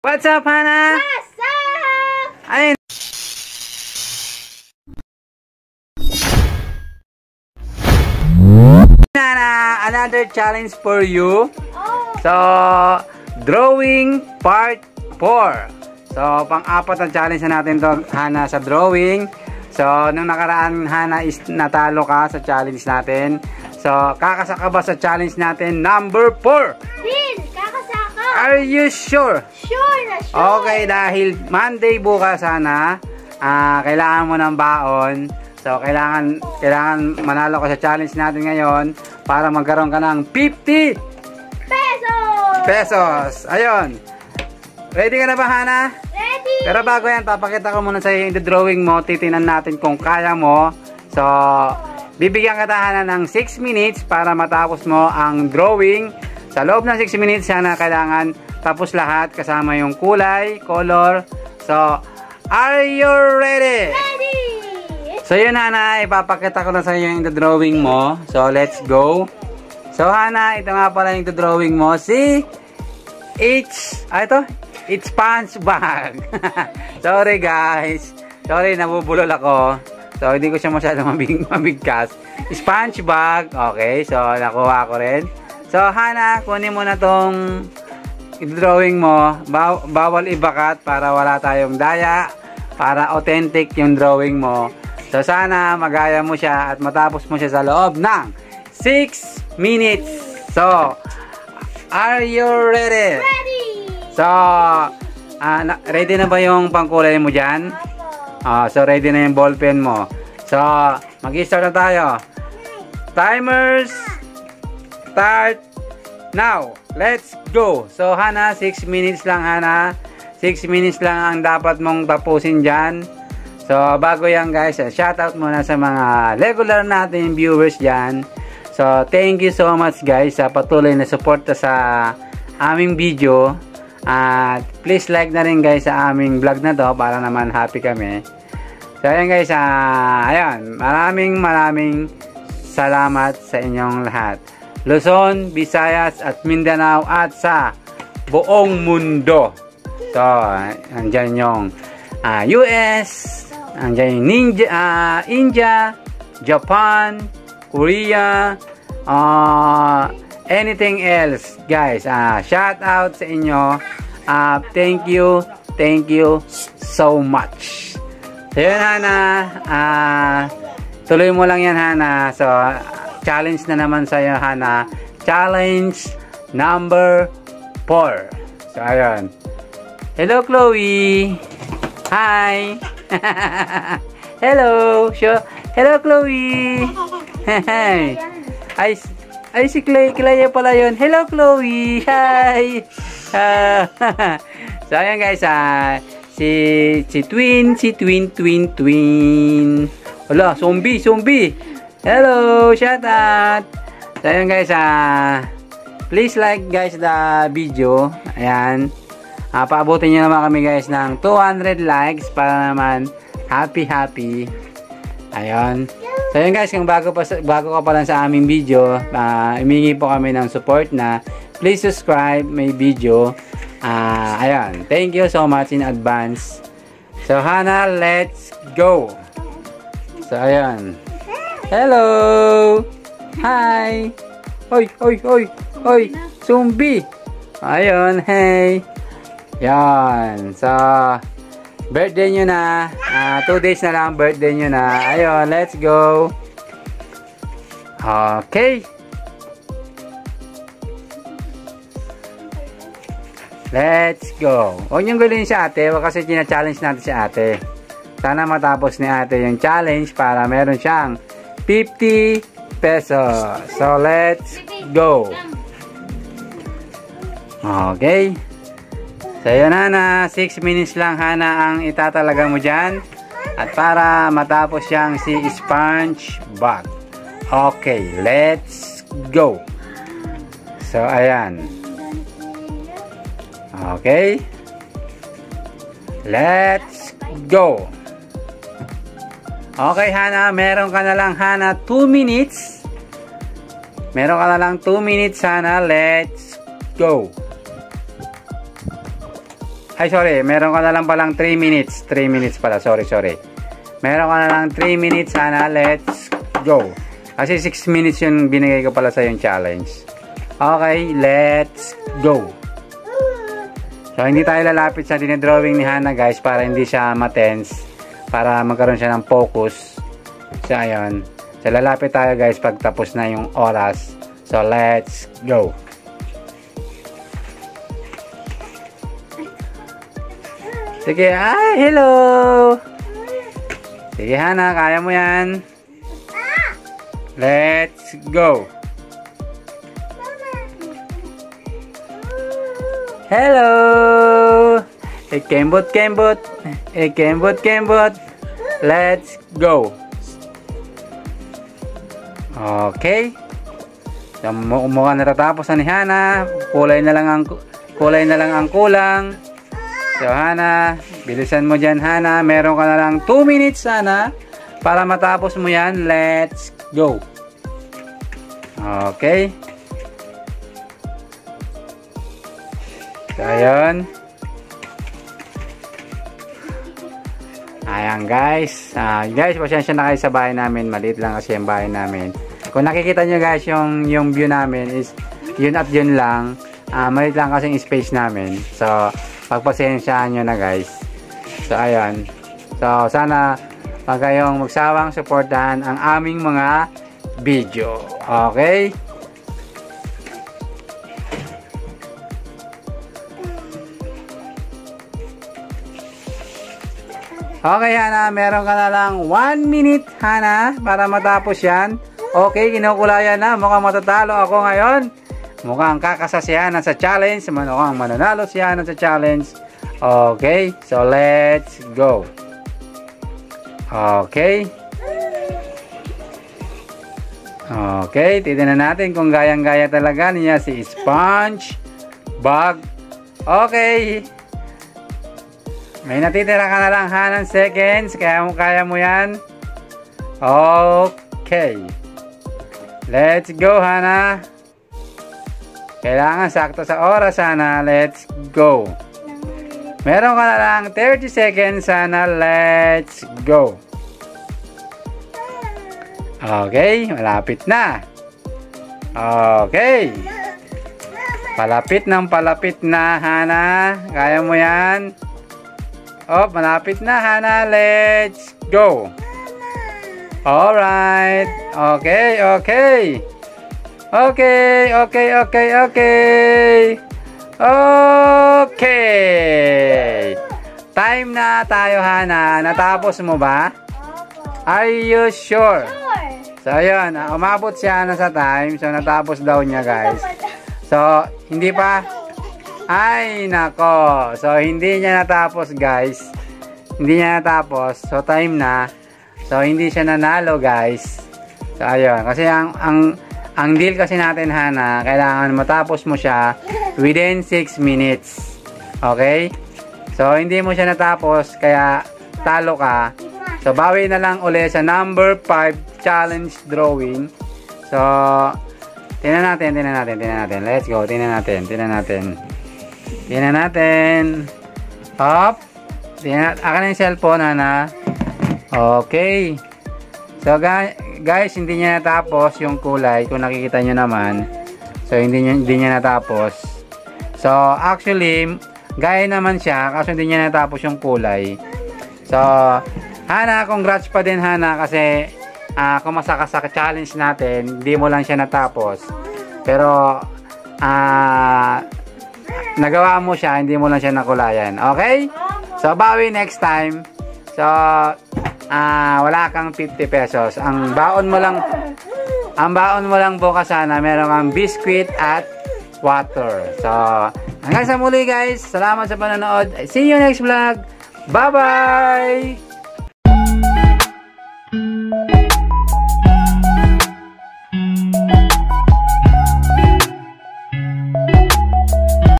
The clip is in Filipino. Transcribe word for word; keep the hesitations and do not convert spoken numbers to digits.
What's up, Hana? What's up? Ayun. Hana, another challenge for you. Oh. So, drawing part four. So, pang-apat na challenge na natin to, Hana, sa drawing. So, nung nakaraan, Hana, is natalo ka sa challenge natin. So, kakasaka ba sa challenge natin number four? Din, kakasaka. Are you sure? Sure na sure. Okay, dahil Monday bukas, Hana, ah, kailangan mo ng baon. So, kailangan, kailangan manalo ka sa challenge natin ngayon para magkaroon ka ng fifty Pesos. pesos. Ayun. Ready ka na ba, Hana? Ready. Pero bago yan, papakita ko muna sa iyo yung drawing mo. Titinan natin kung kaya mo. So, bibigyan ka Hana ng six minutes para matapos mo ang drawing. Sa loob ng six minutes, Hana, kailangan tapos lahat kasama yung kulay, color. So, are you ready? Ready. So, yun, Hana, ipapakita ko na sa iyo yung drawing mo. So, let's go. So, Hana, ito nga pala yung drawing mo. Si It's, ah, ito? It's punch bag. Sorry, guys. Sorry, nabubulol ako. So, hindi ko siya masyadong mabig mabigkas. Sponge bag. Okay, so, nakuha ko rin. So, Hana, kunin mo na tong drawing mo. Baw bawal ibakat para wala tayong daya. Para authentic yung drawing mo. So, sana magaya mo siya at matapos mo siya sa loob ng six minutes. So, are you ready? Ready. So, uh, na ready na ba yung pangkulay mo dyan? Uh, so, ready na yung ballpen mo. So, mag-start na tayo. Timers start now. Let's go. So, Hana, six minutes lang, Hana. six minutes lang ang dapat mong tapusin dyan. So, bago yan, guys, shoutout muna sa mga regular natin viewers dyan. So, thank you so much, guys, sa patuloy na suporta sa aming video. At please like na rin, guys, sa aming vlog na to para naman happy kami. So, ayan, guys, uh, ayan, maraming maraming salamat sa inyong lahat. Luzon, Visayas at Mindanao at sa buong mundo. So, andyan yung uh, U S, andyan yung Ninja, uh, India, Japan, Korea, uh, anything else, guys. Uh, shout out sa inyo. Uh, thank you, thank you so much. So, yun, Hana. Uh, tuloy mo lang yan, Hana. So, challenge na naman sa'yo, Hana. Challenge number four. So, ayun. Hello, Chloe. Hi. Hello. Show. Hello, Chloe. Hi. Ay, ay si Clay. Clay pala yun. Hello, Chloe. Hi. Uh, so, ayan, guys. Ah, si, si Twin. Si Twin, Twin, Twin. Wala, zombie, zombie. Hello, shout out. So, ayan, guys. Ah, please like, guys, the video. Ayan. Ah, paabutin nyo naman kami, guys, ng two hundred likes para naman happy, happy. Ayun. So, yun, guys, kung bago, pa, bago ka pa lang sa aming video, uh, imingi po kami ng support na please subscribe my video. Uh, ayun. Thank you so much in advance. So, Hana, let's go. So, ayun. Hello. Hi. Oy, oy, oy, oy. Zombie. Ayun, hey. Yan. So, birthday nyo na. Uh, two days na lang birthday nyo na. Ayun, let's go. Okay. Let's go. Huwag niyong gulin si ate. Kasi tina-challenge natin si ate. Sana matapos ni ate yung challenge para meron siyang fifty pesos. So, let's go. Okay. So, yun, Hana. six minutes lang, Hana, ang itatalaga mo dyan. At para matapos siyang si sponge bag. Okay. Let's go. So, ayan. Okay. Let's go. Okay, Hana. Meron ka na lang, Hana, two minutes. Meron ka na lang two minutes, Hana. Let's go. Ay, sorry. Meron ka na lang palang three minutes. three minutes pala. Sorry, sorry. Meron ka na lang three minutes, Hana. Let's go. Kasi six minutes yung binigay ko pala sa yung challenge. Okay, let's go. So, hindi tayo lalapit sa dinedrawing ni Hana, guys, para hindi siya matense. Para magkaroon siya ng focus. So, ayun. So, lalapit tayo, guys, pag tapos na yung oras. So, let's go. Sige, ay, hello! Sige, Hana, kaya mo yan. Let's go! Hello! E kembot, kembot. E kembot, kembot. Let's go! Okay. So, mukhang natatapos na ni Hana. Kulay na lang ang, kulay na lang ang kulang. So, Hana, bilisan mo dyan, Hana. Meron ka na lang two minutes, Hana, para matapos mo yan. Let's go. Okay. So, ayun. Ayan, guys. Uh, guys, pasensya na kayo sa bahay namin. Maliit lang kasi yung bahay namin. Kung nakikita nyo, guys, yung, yung view namin is yun at yun lang. Uh, maliit lang kasi yung space namin. So, pagpasensyaan nyo na, guys. So, ayan. So, sana wag kayong magsawang suportahan ang aming mga video. Okay? Okay, Hana. Meron ka na lang one minute, Hana, para matapos yan. Okay, kinukulayan na. Mukhang matatalo ako ngayon. Mukhang kakasasiyahan sa challenge. Mukhang mananalo siya sa challenge. Okay. So, let's go. Okay. Okay. Titignan natin kung gayang-gaya talaga niya si Sponge Bug. Okay. May natitira ka na lang, Hana, seconds. Kaya mo, kaya mo yan. Okay. Let's go, Hana. Kailangan sakto sa oras, Hana. Let's go. Meron ka na lang thirty seconds, Hana. Let's go. Okay. Malapit na. Okay. Palapit ng palapit na, Hana. Kaya mo yan. Oh, malapit na, Hana. Let's go. Alright. Okay, okay. Okay, okay, okay, okay. Okay. Time na tayo, Hana. Natapos mo ba? Are you sure? So, ayun. Umabot siya na sa time. So, natapos daw niya, guys. So, hindi pa. Ay, nako. So, hindi niya natapos, guys. Hindi niya natapos. So, time na. So, hindi siya nanalo, guys. So, ayun. Kasi ang, ang, ang deal kasi natin, Hana, kailangan matapos mo siya within six minutes. Okay? So, hindi mo siya natapos, kaya talo ka. So, bawi na lang ulit sa number five challenge drawing. So, tingnan natin, tingnan natin, tingnan natin. Let's go, tingnan natin, tingnan natin. Tingnan natin. Hop. Tingnan, akin na yung cellphone, Hana. Okay. So, guys, hindi niya natapos yung kulay. Kung nakikita nyo naman. So, hindi niya, hindi niya natapos. So, actually, gaya naman siya. Kaso hindi niya natapos yung kulay. So, Hana, congrats pa din, Hana. Kasi, uh, kumasa ka sa challenge natin, hindi mo lang siya natapos. Pero, ah, uh, nagawa mo siya, hindi mo lang siya nakulayan. Okay? So, bawi next time. So, ah, uh, wala kang fifty pesos. Ang baon mo lang, ang baon mo lang bukas, sana meron kang biscuit at water. So, hanggang sa muli, guys. Salamat sa panonood. See you next vlog. Bye-bye!